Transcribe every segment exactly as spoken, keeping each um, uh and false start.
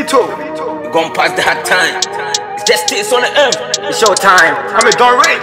Sabito. We're gonna pass that time. It's just this on the M. It's your time. I'm a Don Rich.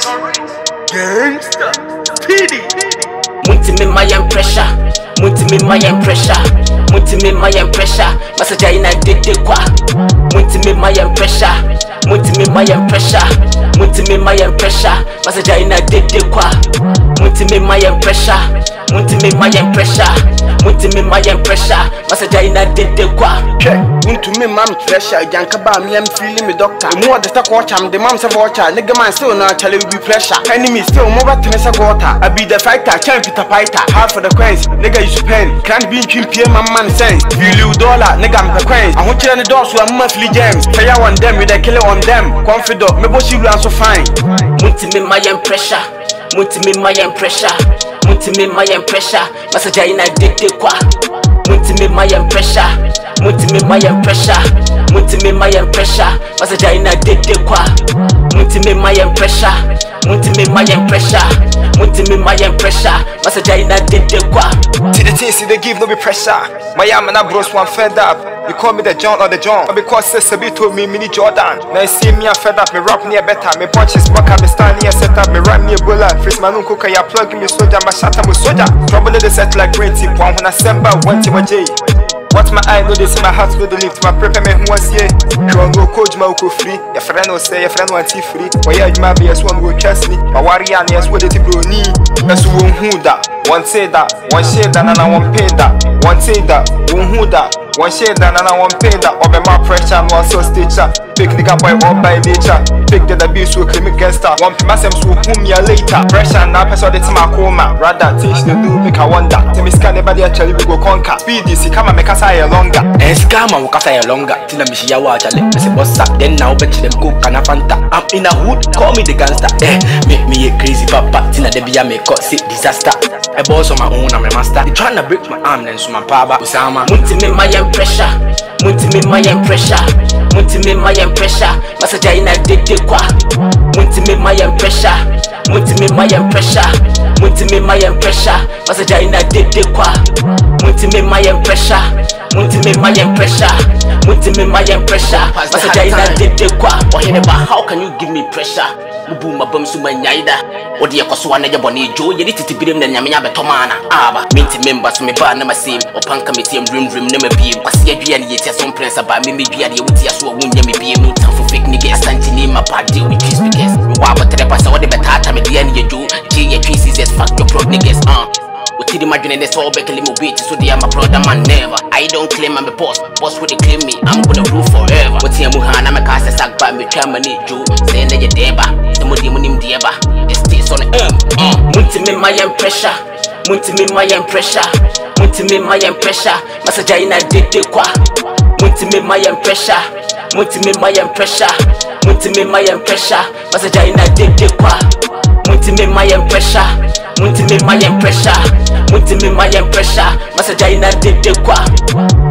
Gangsta. P D. Munti me my pressure. Munti me my pressure. Munti me my pressure. Masaja ina dede kwa. Munti me my pressure. Munti me my pressure. Munti me my pressure. Masaja ina dede kwa. Munti me my pressure. Munti me my pressure. Munti me my pressure. Masaja ina dede kwa. Check. Munti me my pressure. Janka ba me am feeling me doctor. The more the talk watch am, the mom say watch. Nigga man still no challenge be pressure. Enemy still more but tenesa water. I be the fighter, champ Peter fighter. Hard for the coins, nigga you spend. Can't be in P M my man sense. Feel you dollar, nigga I'm the coins. I want you on the doors with a monthly gems. Fire on them with a killer on them. Confident, me boss you so fine. Munti me my pressure. Munti me my pressure. Munti me my pressure. Masaja ina dede kwa. Munti me my pressure. Munti me my pressure. Munti me my pressure. Masaja ina dede kwa. Munti me my pressure. Munti me my pressure. Munti me my pressure. Masaja ina dede kwa. See the things they give no be pressure. My am and I bros one fed up. You call me the John or the John. Because Sabito me mini Jordan. Now you see me a fed up. Me rap near better. Me punches back up. Me stand near set up. Me rap me a bullet. Freeze my uncle. Ya plug me soldier. My shot am a soldier. Trouble the set like great tip. One when I send back one to my J. What my eye know this, my heart know the lift. My prepare me who was here. You go coach my uko free. Your friend will say your friend want tea free. Why you might be as one go trust me. My warrior is what it bro need. That's who who that. One say that, one say that, and I won't pay that. One say that, one who that. One say that, and I won't pay that. Over my pressure, I'm also stitcher. Pick nigga boy all by nature. Pick the abuse who claim against her. One pay myself so whom ya later. Pressure and I pass all the time I coma. Rather teach the do make I wonder. Tell me scan everybody actually we go conquer. Speed this, come and make us higher longer. And scam and walk higher longer. Till I miss ya watch and let me say boss up. Then now bet them cook and a fanta. I'm in a hood, call me the gangster. Eh, make me a crazy papa. Till I be a make cut sick disaster. I boss on my own, I'm a master. They tryna break my arm, then so my power. Usama. Munti me my pressure. Munti me my pressure. Munti me my pressure. Masaja ina dede kwa. Munti me my pressure. Munti me my pressure. Munti me my pressure. Masaja ina dede kwa. Munti me my pressure. Munti me my pressure. Munti me my pressure. Masaja ina dede kwa. Oheneba, how can you give me pressure? Mubu mabam suma nyaida. Odi yakoswa na jaboni jo. Yedi titibirem na nyamenya betomana. Aba. Minti members me ba na masim. Opanka me tiem rim rim na me biem. Kwasi adua na yeti asom prince aba me me dua de wuti aso wunya me biem. No time for fake niggas santini ma pa deal with these niggas. Me wa ba tere pasa odi betata me dia na yeju. G ya three seasons fuck your pro niggas. Uh. Uti di madwene this all back limo beat so they are my brother man never. I don't claim I'm a boss. Boss would they claim me. I'm gonna rule forever. Uti ya muhana me kasa sakba me chama ni ju. Say na ye deba. Mudi munim dieba. It's this on the M. Uh. Munti me my pressure. Munti me my pressure. Munti me my pressure. Masaja ina dede kwa. Munti me my pressure. Munti me my pressure. Munti me my pressure. Masaja ina dede kwa. Munti me my pressure. Munti me my pressure. Munti me my pressure. Masaja ina dede kwa.